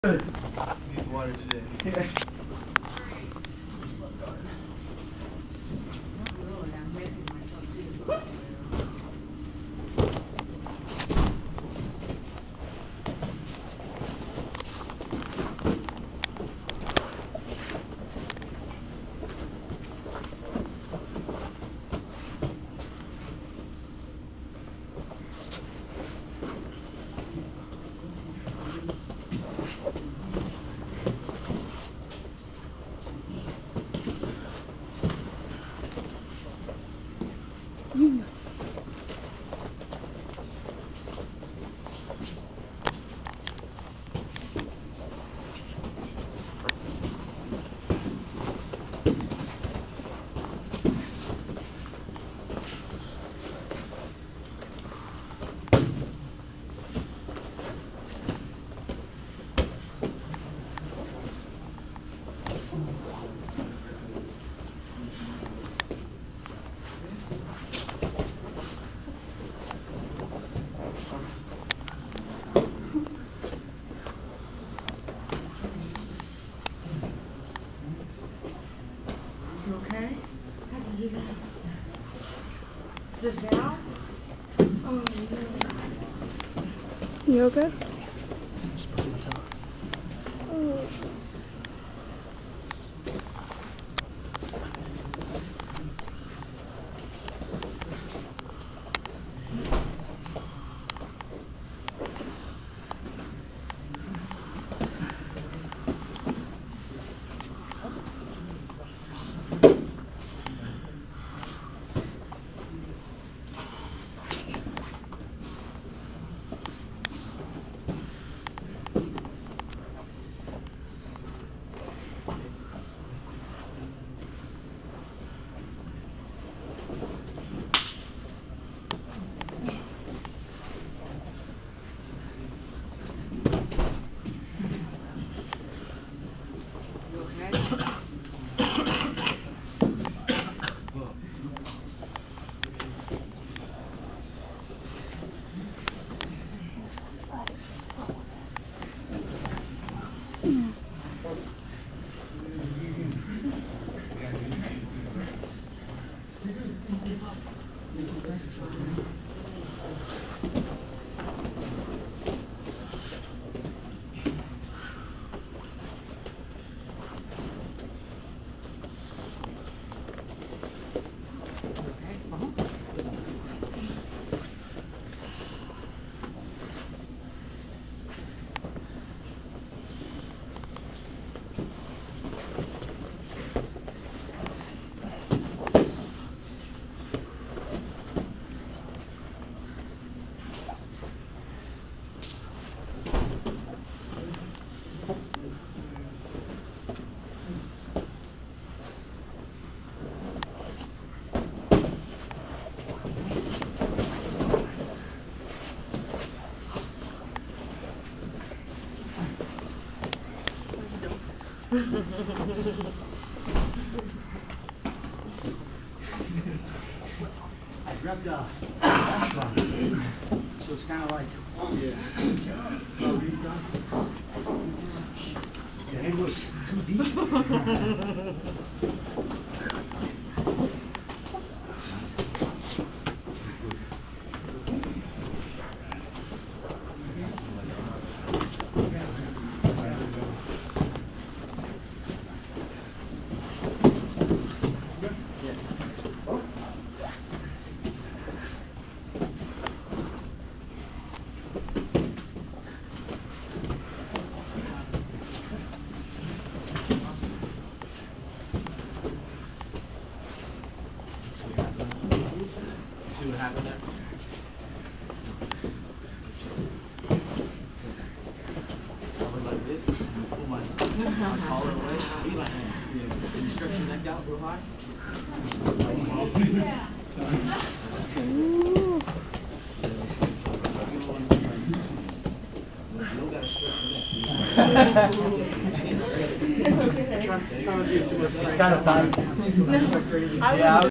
Good. Need water today. Yeah. Okay? How'd you do that? Just now? Oh, no. You okay? I grabbed a flashlight, so it's kind of like, your head was too deep. See what happened there? I went like this, and pull my collar away, be like that. And stretch your neck out real high. You don't gotta stretch your neck. It's kind of tight. I